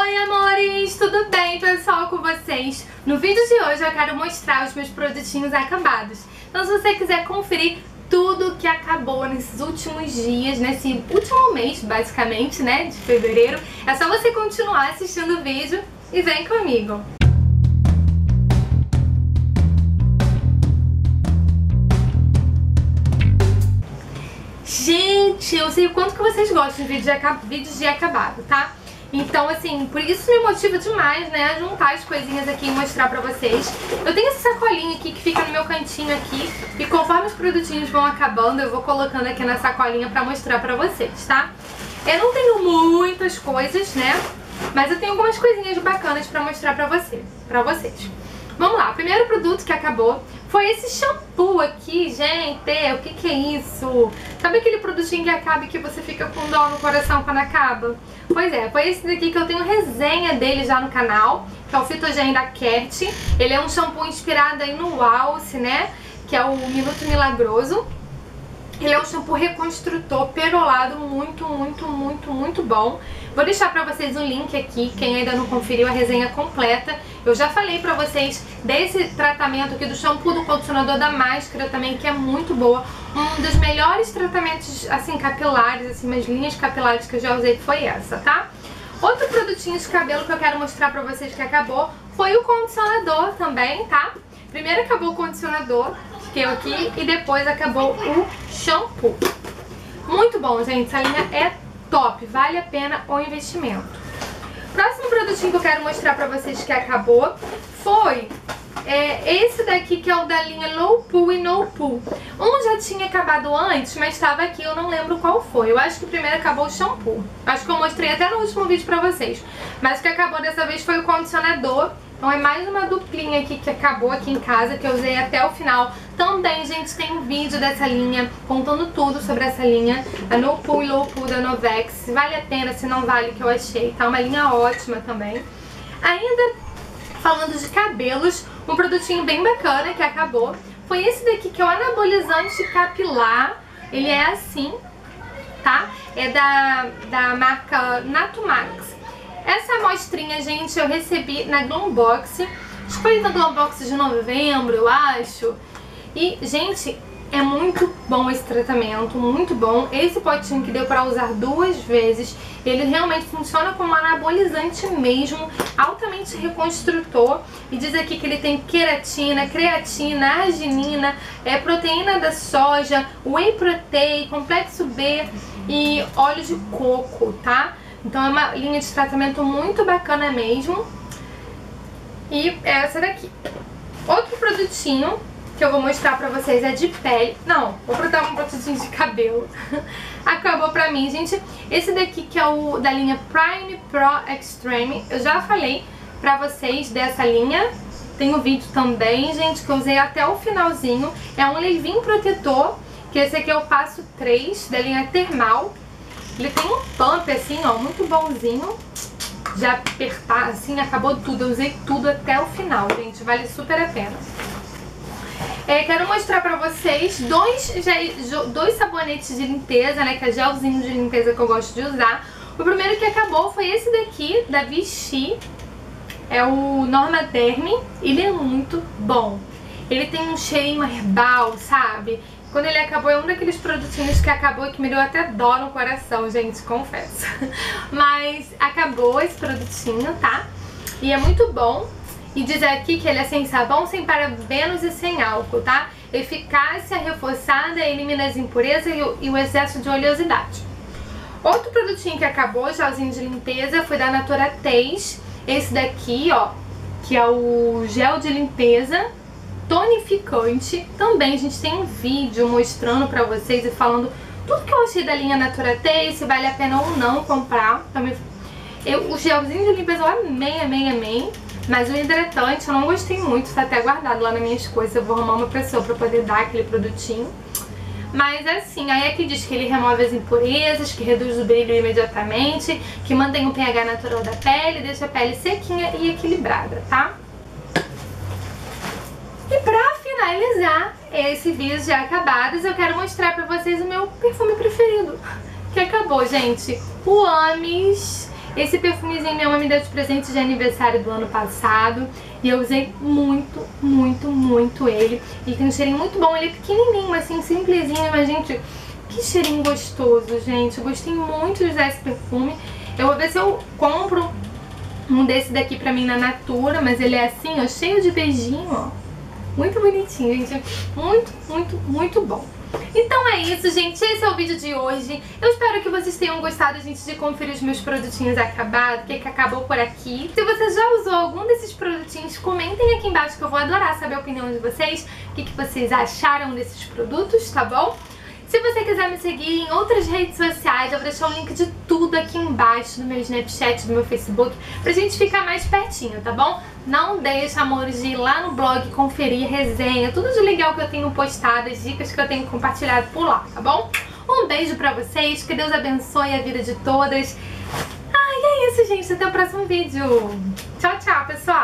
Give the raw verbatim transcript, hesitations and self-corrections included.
Oi amores, tudo bem pessoal com vocês? No vídeo de hoje eu quero mostrar os meus produtinhos acabados. Então se você quiser conferir tudo que acabou nesses últimos dias, nesse último mês basicamente, né, de fevereiro, é só você continuar assistindo o vídeo e vem comigo. Gente, eu sei o quanto que vocês gostam de vídeos de acabado, tá? Então, assim, por isso me motiva demais, né, juntar as coisinhas aqui e mostrar pra vocês. Eu tenho essa sacolinha aqui que fica no meu cantinho aqui, e conforme os produtinhos vão acabando, eu vou colocando aqui na sacolinha pra mostrar pra vocês, tá? Eu não tenho muitas coisas, né, mas eu tenho algumas coisinhas bacanas pra mostrar pra, você, pra vocês. Vamos lá, o primeiro produto que acabou foi esse shampoo aqui, gente. O que que é isso? Sabe aquele produtinho que acaba e que você fica com dó no coração quando acaba? Pois é, foi esse daqui que eu tenho resenha dele já no canal, que é o Phytogen da Kert. Ele é um shampoo inspirado aí no Alce, né? Que é o Minuto Milagroso. Ele é um shampoo reconstrutor, perolado, muito, muito, muito, muito bom. Vou deixar pra vocês o link aqui, quem ainda não conferiu a resenha completa. Eu já falei pra vocês desse tratamento aqui, do shampoo, do condicionador, da máscara também, que é muito boa. Um dos melhores tratamentos, assim, capilares, assim, umas linhas capilares que eu já usei foi essa, tá? Outro produtinho de cabelo que eu quero mostrar pra vocês que acabou foi o condicionador também, tá? Primeiro acabou o condicionador, que eu aqui, e depois acabou o shampoo. Muito bom, gente, essa linha é top, vale a pena o investimento. Próximo produtinho que eu quero mostrar pra vocês que acabou foi é, esse daqui, que é o da linha Low Poo e No Poo. Um já tinha acabado antes, mas estava aqui, eu não lembro qual foi. Eu acho que primeiro acabou o shampoo. Acho que eu mostrei até no último vídeo pra vocês. Mas o que acabou dessa vez foi o condicionador. Então é mais uma duplinha aqui que acabou aqui em casa, que eu usei até o final. Também, gente, tem um vídeo dessa linha, contando tudo sobre essa linha. A No Poo e Low Poo da Novex. Se vale a pena, se não vale, que eu achei. Tá uma linha ótima também. Ainda falando de cabelos, um produtinho bem bacana que acabou foi esse daqui, que é o anabolizante capilar. Ele é assim, tá? É da, da marca Natumax. Essa amostrinha, gente, eu recebi na Glowbox. Acho que foi na Glowbox de novembro, eu acho. E, gente, é muito bom esse tratamento, muito bom. Esse potinho que deu pra usar duas vezes, ele realmente funciona como anabolizante mesmo, altamente reconstrutor. E diz aqui que ele tem queratina, creatina, arginina, é, proteína da soja, whey protein, complexo B e óleo de coco, tá? Então é uma linha de tratamento muito bacana mesmo. E essa daqui. Outro produtinho que eu vou mostrar pra vocês é de pele. Não, vou botar um produtinho de cabelo. Acabou pra mim, gente. Esse daqui, que é o da linha Prime Pro Extreme. Eu já falei pra vocês dessa linha. Tem um vídeo também, gente, que eu usei até o finalzinho. É um leave-in protetor, que esse aqui é o passo três da linha Termal. Ele tem um pump assim, ó, muito bonzinho. De apertar, assim, acabou tudo. Eu usei tudo até o final, gente. Vale super a pena. É, quero mostrar pra vocês dois, dois sabonetes de limpeza, né? Que é gelzinho de limpeza que eu gosto de usar. O primeiro que acabou foi esse daqui, da Vichy. É o Normaderm. Ele é muito bom. Ele tem um cheirinho herbal, sabe? Quando ele acabou, é um daqueles produtinhos que acabou e que me deu até dó no coração, gente, confesso. Mas acabou esse produtinho, tá? E é muito bom. E diz aqui que ele é sem sabão, sem parabenos e sem álcool, tá? Eficácia reforçada, elimina as impurezas e o, e o excesso de oleosidade. Outro produtinho que acabou, gelzinho de limpeza, foi da Natura Taste. Esse daqui, ó, que é o gel de limpeza tonificante. Também a gente tem um vídeo mostrando pra vocês e falando tudo que eu achei da linha Natura Taste, se vale a pena ou não comprar. Também eu, o gelzinho de limpeza eu amei, amei, amei. Mas o hidratante eu não gostei muito, tá até guardado lá nas minhas coisas. Eu vou arrumar uma pessoa pra poder dar aquele produtinho. Mas assim, aí aqui diz que ele remove as impurezas, que reduz o brilho imediatamente, que mantém o pH natural da pele, deixa a pele sequinha e equilibrada, tá? E pra finalizar esse vídeo de acabados, eu quero mostrar pra vocês o meu perfume preferido, que acabou, gente. O Amis Esse perfumezinho minha mãe me deu de presente de aniversário do ano passado e eu usei muito, muito, muito ele. Ele tem um cheirinho muito bom, ele é pequenininho, assim, simplesinho, mas gente, que cheirinho gostoso, gente. Eu gostei muito de usar esse perfume. Eu vou ver se eu compro um desse daqui pra mim na Natura, mas ele é assim, ó, cheio de beijinho, ó. Muito bonitinho, gente. Muito, muito, muito bom. Então é isso, gente. Esse é o vídeo de hoje. Eu espero que vocês tenham gostado, gente, de conferir os meus produtinhos acabados, o que que acabou por aqui. Se você já usou algum desses produtinhos, comentem aqui embaixo que eu vou adorar saber a opinião de vocês. O que que vocês acharam desses produtos, tá bom? Se você quiser me seguir em outras redes sociais, eu vou deixar o link de tudo aqui embaixo, do meu Snapchat, do meu Facebook, pra gente ficar mais pertinho, tá bom? Não deixa, amores, de ir lá no blog, conferir, resenha, tudo de legal que eu tenho postado, as dicas que eu tenho compartilhado por lá, tá bom? Um beijo pra vocês, que Deus abençoe a vida de todas. Ai, é isso, gente, até o próximo vídeo. Tchau, tchau, pessoal!